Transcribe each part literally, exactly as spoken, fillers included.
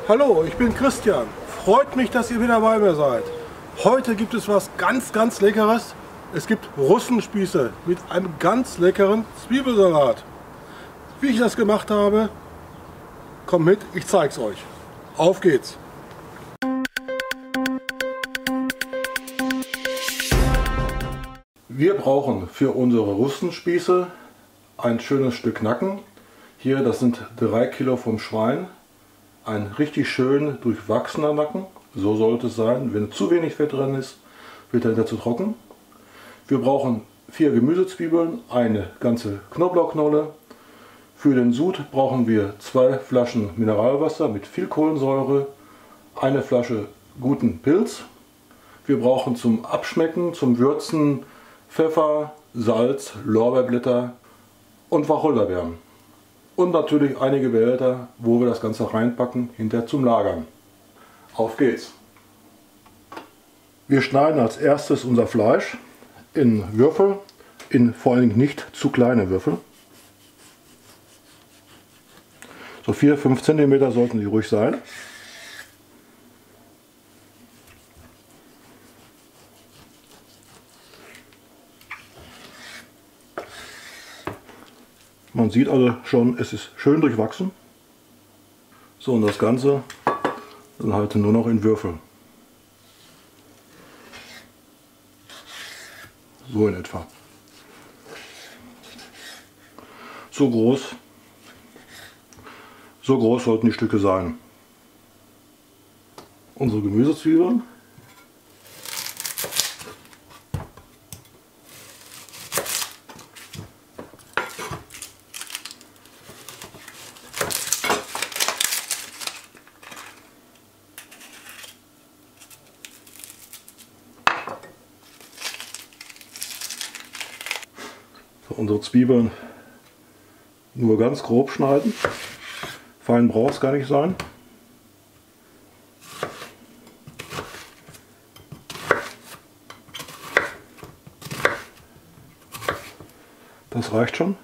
Hallo, ich bin Christian. Freut mich, dass ihr wieder bei mir seid. Heute gibt es was ganz, ganz Leckeres. Es gibt Russenspieße mit einem ganz leckeren Zwiebelsalat. Wie ich das gemacht habe, kommt mit, ich zeige es euch. Auf geht's! Wir brauchen für unsere Russenspieße ein schönes Stück Nacken. Hier, das sind drei Kilo vom Schwein. Ein richtig schön durchwachsener Nacken. So sollte es sein. Wenn zu wenig Fett drin ist, wird er hinterher zu trocken. Wir brauchen vier Gemüsezwiebeln, eine ganze Knoblauchknolle. Für den Sud brauchen wir zwei Flaschen Mineralwasser mit viel Kohlensäure, eine Flasche guten Pilz. Wir brauchen zum Abschmecken, zum Würzen Pfeffer, Salz, Lorbeerblätter und Wacholderbeeren. Und natürlich einige Behälter, wo wir das Ganze reinpacken, hinterher zum Lagern. Auf geht's! Wir schneiden als erstes unser Fleisch in Würfel, in vor allen Dingen nicht zu kleine Würfel. So vier bis fünf Zentimeter sollten sie ruhig sein. Man sieht also schon, es ist schön durchwachsen. So, und das Ganze dann halt nur noch in Würfel. So in etwa. So groß. So groß sollten die Stücke sein. Unsere Gemüsezwiebeln. So, unsere Zwiebeln nur ganz grob schneiden. Fein braucht es gar nicht sein. Das reicht schon.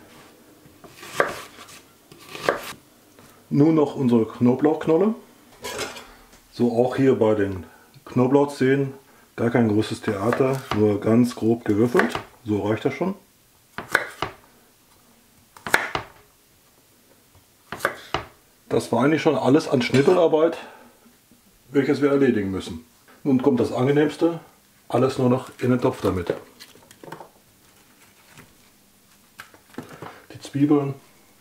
Nun noch unsere Knoblauchknolle. So auch hier bei den Knoblauchzehen gar kein großes Theater, nur ganz grob gewürfelt. So reicht das schon. Das war eigentlich schon alles an Schnippelarbeit, welches wir erledigen müssen. Nun kommt das Angenehmste, alles nur noch in den Topf damit. Die Zwiebeln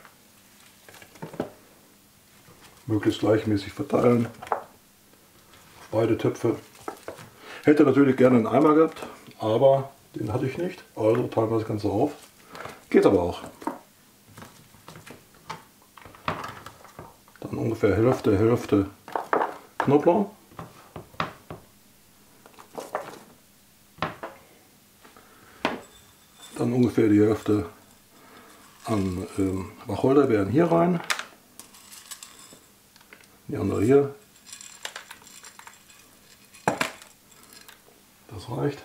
möglichst gleichmäßig verteilen. Beide Töpfe. Hätte natürlich gerne einen Eimer gehabt, aber den hatte ich nicht. Also teilen wir das Ganze auf. Geht aber auch. Dann ungefähr Hälfte, Hälfte Knoblauch. Dann ungefähr die Hälfte an ähm, Wacholderbeeren hier rein. Die andere hier. Das reicht.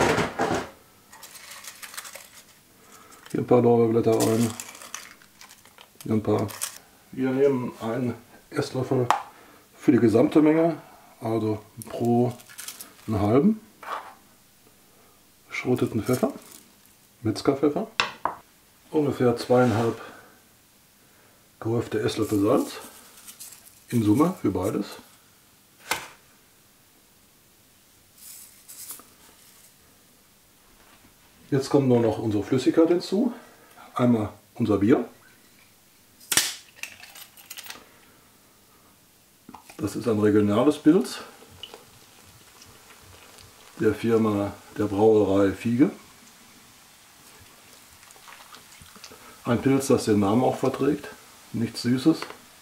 Hier ein paar Lorbeerblätter rein. Hier ein paar. Wir nehmen einen Esslöffel für die gesamte Menge, also pro einen halben, geschroteten Pfeffer, Metzgerpfeffer, ungefähr zweieinhalb gehäufte Esslöffel Salz, in Summe für beides. Jetzt kommt nur noch unsere Flüssigkeit hinzu, einmal unser Bier. Das ist ein regionales Pilz der Firma der Brauerei Fiege. Ein Pilz, das den Namen auch verträgt, nichts Süßes.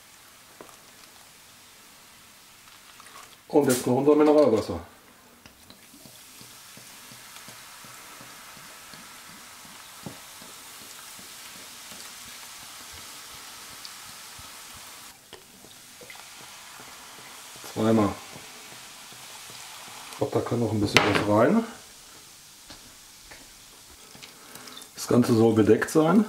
Und jetzt noch unser Mineralwasser. Zweimal. Ich glaube, da kann noch ein bisschen was rein. Das Ganze soll bedeckt sein.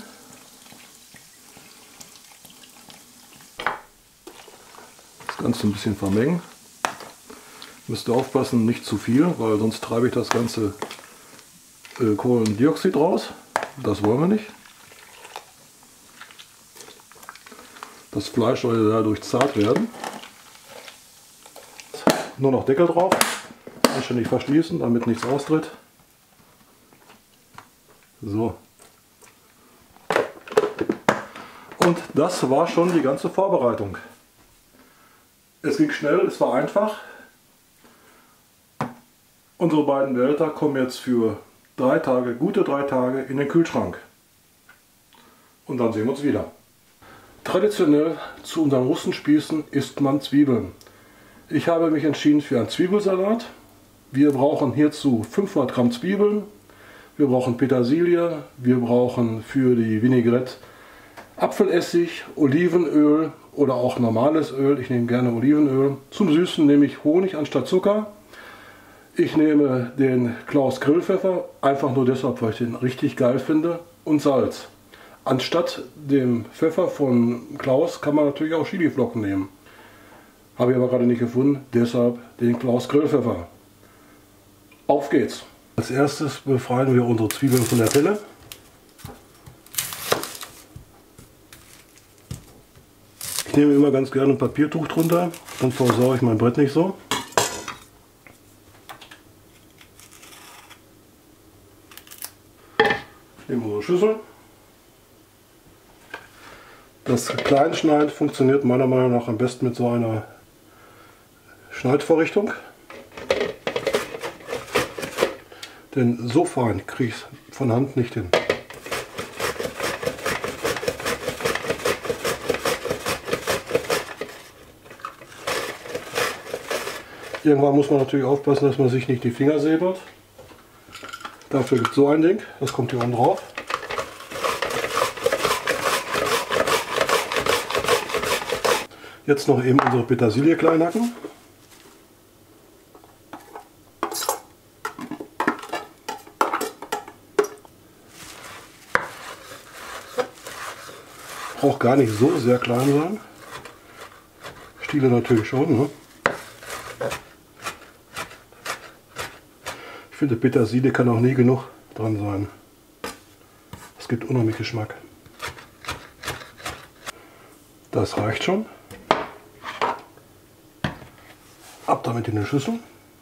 Das Ganze ein bisschen vermengen. Müsst ihr aufpassen, nicht zu viel, weil sonst treibe ich das ganze äh, Kohlendioxid raus. Das wollen wir nicht. Das Fleisch soll dadurch zart werden. Nur noch Deckel drauf, anständig verschließen, damit nichts austritt. So. Und das war schon die ganze Vorbereitung. Es ging schnell, es war einfach. Unsere beiden Behälter kommen jetzt für drei Tage, gute drei Tage in den Kühlschrank. Und dann sehen wir uns wieder. Traditionell zu unseren Russenspießen isst man Zwiebeln. Ich habe mich entschieden für einen Zwiebelsalat. Wir brauchen hierzu fünfhundert Gramm Zwiebeln, wir brauchen Petersilie, wir brauchen für die Vinaigrette Apfelessig, Olivenöl oder auch normales Öl. Ich nehme gerne Olivenöl. Zum Süßen nehme ich Honig anstatt Zucker. Ich nehme den Klaus Grillpfeffer, einfach nur deshalb, weil ich den richtig geil finde, und Salz. Anstatt dem Pfeffer von Klaus kann man natürlich auch Chiliflocken nehmen. Habe ich aber gerade nicht gefunden, deshalb den Klaus Grillpfeffer. Auf geht's! Als erstes befreien wir unsere Zwiebeln von der Pelle. Ich nehme immer ganz gerne ein Papiertuch drunter, dann versaue ich mein Brett nicht so. Ich nehme unsere Schüssel. Das Kleinschneiden funktioniert meiner Meinung nach am besten mit so einer Schneidvorrichtung. Denn so fein kriege ich es von Hand nicht hin. Irgendwann muss man natürlich aufpassen, dass man sich nicht die Finger säbelt. Dafür gibt es so ein Ding, das kommt hier oben drauf. Jetzt noch eben unsere Petersilie klein hacken. Braucht gar nicht so sehr klein sein. Stiele natürlich schon. Ne? Ich finde, Petersilie kann auch nie genug dran sein. Es gibt unheimlich Geschmack. Das reicht schon. Ab damit in die Schüssel.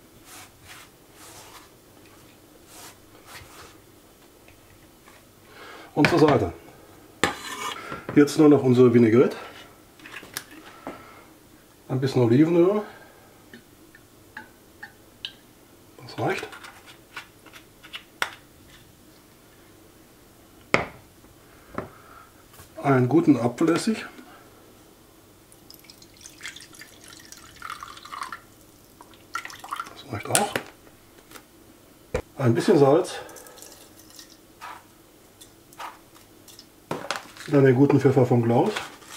Und zur Seite. Jetzt nur noch unsere Vinaigrette. Ein bisschen Olivenöl. Das reicht. Einen guten Apfelessig. Das reicht auch. Ein bisschen Salz. Dann den guten Pfeffer von Klaus.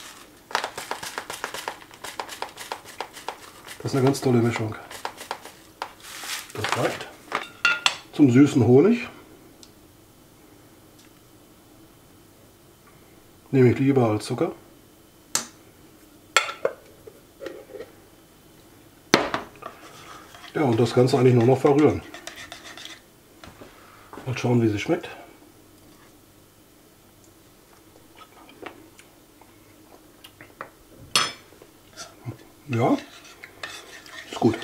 Das ist eine ganz tolle Mischung. Das reicht. Zum süßen Honig nehme ich lieber als Zucker. Ja, und das Ganze eigentlich nur noch verrühren. Mal schauen, wie sie schmeckt. Ja, ist gut.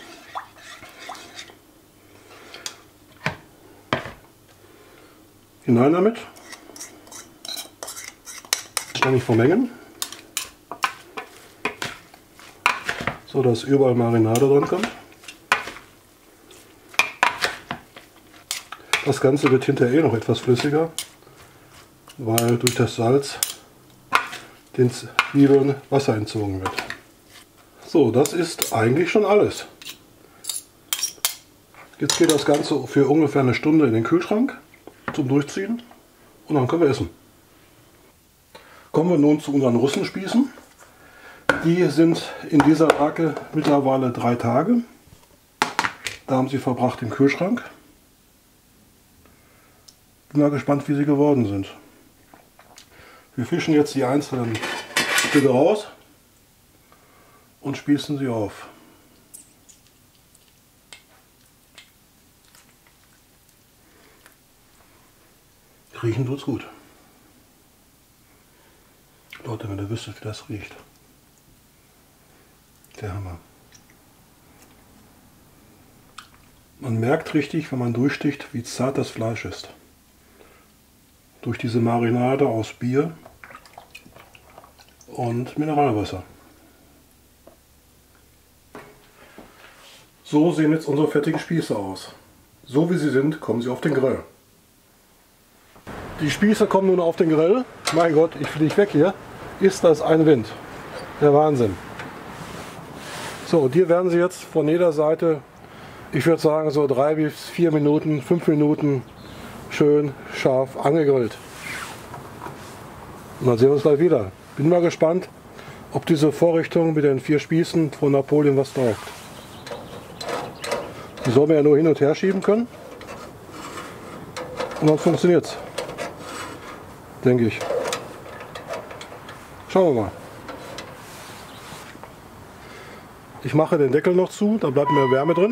Hinein damit. Ständig vermengen, so dass überall Marinade dran kommt. Das Ganze wird hinterher eh noch etwas flüssiger, weil durch das Salz den Zwiebeln Wasser entzogen wird. So, das ist eigentlich schon alles. Jetzt geht das Ganze für ungefähr eine Stunde in den Kühlschrank zum Durchziehen und dann können wir essen. Kommen wir nun zu unseren Russenspießen. Die sind in dieser Lage mittlerweile drei Tage. Da haben sie verbracht im Kühlschrank. Bin mal gespannt, wie sie geworden sind. Wir fischen jetzt die einzelnen Stücke raus und spießen sie auf. Riechen tut's gut. Leute, wenn ihr wüsstet, wie das riecht. Der Hammer. Man merkt richtig, wenn man durchsticht, wie zart das Fleisch ist. Durch diese Marinade aus Bier und Mineralwasser. So sehen jetzt unsere fettigen Spieße aus. So wie sie sind, kommen sie auf den Grill. Die Spieße kommen nun auf den Grill. Mein Gott, ich fliege weg hier. Ist das ein Wind. Der Wahnsinn. So, und hier werden sie jetzt von jeder Seite, ich würde sagen so drei bis vier Minuten, fünf Minuten schön scharf angegrillt. Und dann sehen wir uns gleich wieder. Bin mal gespannt, ob diese Vorrichtung mit den vier Spießen von Napoleon was taugt. Die soll man ja nur hin und her schieben können. Und dann funktioniert es. Denke ich. Schauen wir mal. Ich mache den Deckel noch zu, da bleibt mehr Wärme drin.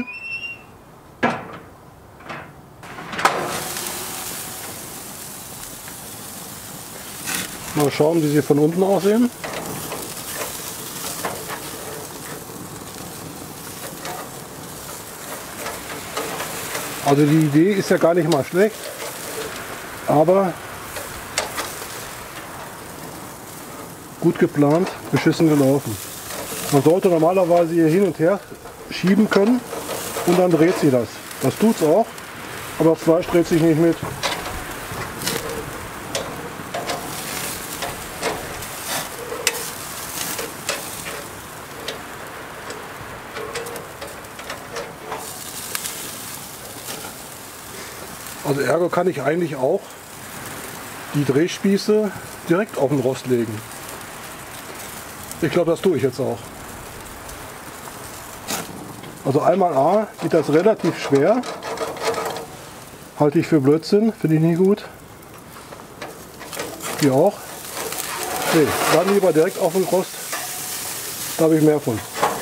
Mal schauen, wie sie von unten aussehen. Also die Idee ist ja gar nicht mal schlecht, aber gut geplant, beschissen gelaufen. Man sollte normalerweise hier hin und her schieben können und dann dreht sie das. Das tut es auch, aber das Fleisch dreht sich nicht mit. Also ergo kann ich eigentlich auch die Drehspieße direkt auf den Rost legen. Ich glaube, das tue ich jetzt auch. Also einmal A geht das relativ schwer. Halte ich für Blödsinn, finde ich nie gut. Hier auch. Nee, dann lieber direkt auf den Rost. Da habe ich mehr von.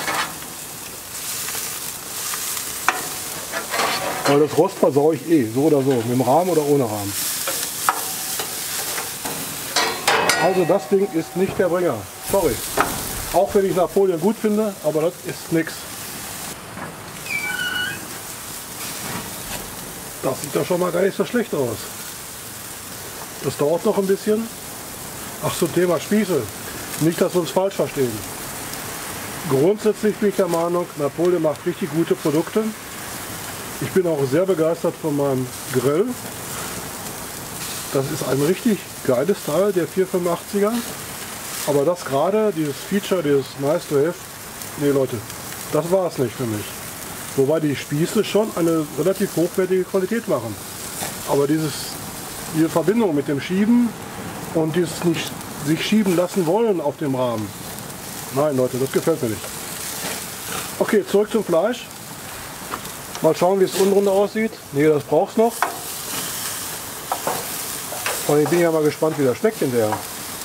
Weil das Rost versaue ich eh, so oder so, mit dem Rahmen oder ohne Rahmen. Also das Ding ist nicht der Bringer. Sorry. Auch wenn ich Napoleon gut finde, aber das ist nichts. Das sieht doch schon mal gar nicht so schlecht aus. Das dauert noch ein bisschen. Ach, zum Thema Spieße. Nicht, dass wir uns falsch verstehen. Grundsätzlich bin ich der Meinung, Napoleon macht richtig gute Produkte. Ich bin auch sehr begeistert von meinem Grill. Das ist ein richtig geiles Teil, der vierhundertfünfundachtziger. Aber das gerade, dieses Feature, dieses Nice to Have, nee Leute, das war es nicht für mich. Wobei die Spieße schon eine relativ hochwertige Qualität machen. Aber dieses, diese Verbindung mit dem Schieben und dieses nicht sich schieben lassen wollen auf dem Rahmen. Nein Leute, das gefällt mir nicht. Okay, zurück zum Fleisch. Mal schauen, wie es unten aussieht. Nee, das braucht es noch. Und ich bin ja mal gespannt, wie das schmeckt hinterher.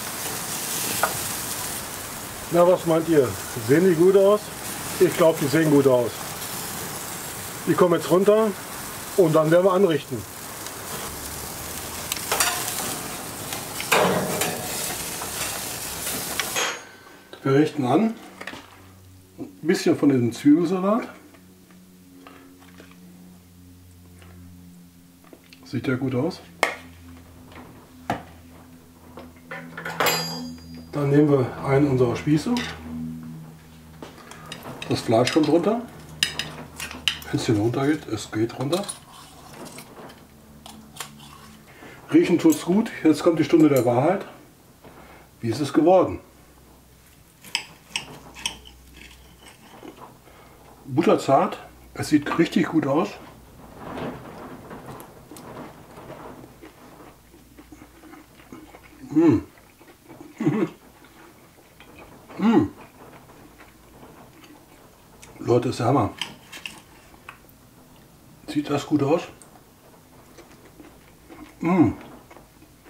Na, was meint ihr? Sehen die gut aus? Ich glaube, die sehen gut aus. Die kommen jetzt runter und dann werden wir anrichten. Wir richten an. Ein bisschen von diesem Zwiebelsalat. Sieht ja gut aus. Dann nehmen wir einen unserer Spieße. Das Fleisch kommt runter. Wenn es hier runter geht, es geht runter. Riechen tut es gut. Jetzt kommt die Stunde der Wahrheit. Wie ist es geworden? Butterzart. Es sieht richtig gut aus. Mmh. Mmh. Mmh. Leute, ist der Hammer. Sieht das gut aus? Mmh.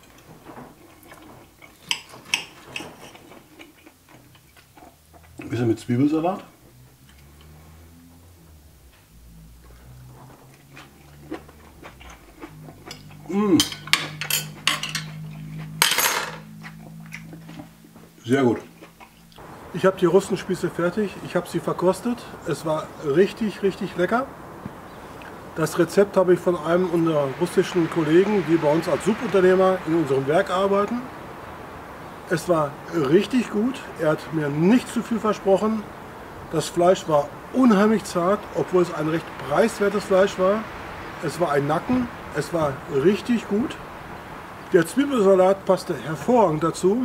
Ein bisschen mit Zwiebelsalat. Mmh. Sehr gut. Ich habe die Russenspieße fertig, ich habe sie verkostet. Es war richtig, richtig lecker. Das Rezept habe ich von einem unserer russischen Kollegen, die bei uns als Subunternehmer in unserem Werk arbeiten. Es war richtig gut, er hat mir nicht zu viel versprochen. Das Fleisch war unheimlich zart, obwohl es ein recht preiswertes Fleisch war. Es war ein Nacken, es war richtig gut. Der Zwiebelsalat passte hervorragend dazu.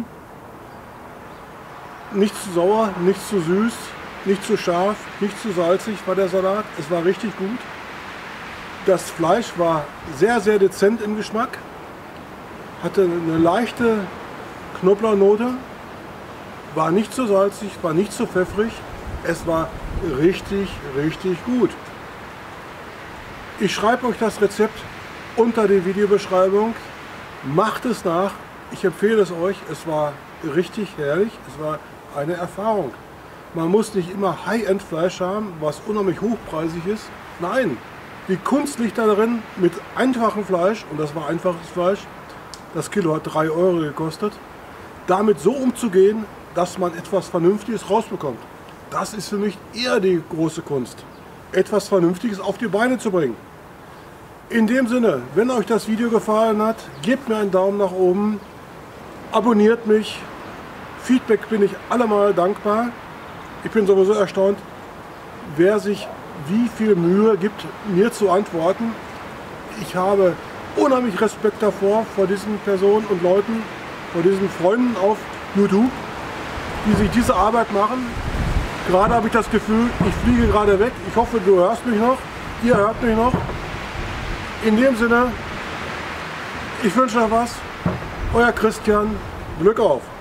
Nicht zu sauer, nicht zu süß, nicht zu scharf, nicht zu salzig war der Salat. Es war richtig gut. Das Fleisch war sehr, sehr dezent im Geschmack. Hatte eine leichte Knoblauchnote. War nicht zu salzig, war nicht zu pfeffrig. Es war richtig, richtig gut. Ich schreibe euch das Rezept unter die Videobeschreibung. Macht es nach. Ich empfehle es euch. Es war richtig herrlich. Es war eine Erfahrung. Man muss nicht immer High-End-Fleisch haben, was unheimlich hochpreisig ist. Nein, die Kunst liegt darin, mit einfachem Fleisch, und das war einfaches Fleisch, das Kilo hat drei Euro gekostet, damit so umzugehen, dass man etwas Vernünftiges rausbekommt. Das ist für mich eher die große Kunst, etwas Vernünftiges auf die Beine zu bringen. In dem Sinne, wenn euch das Video gefallen hat, gebt mir einen Daumen nach oben, abonniert mich. Feedback bin ich allemal dankbar. Ich bin sowieso erstaunt, wer sich wie viel Mühe gibt, mir zu antworten. Ich habe unheimlich Respekt davor, vor diesen Personen und Leuten, vor diesen Freunden auf YouTube, die sich diese Arbeit machen. Gerade habe ich das Gefühl, ich fliege gerade weg. Ich hoffe, du hörst mich noch. Ihr hört mich noch. In dem Sinne, ich wünsche euch was. Euer Christian. Glück auf!